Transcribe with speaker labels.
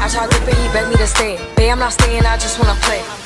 Speaker 1: I tried to pay, he begged me to stay. Babe, I'm not staying, I just wanna play.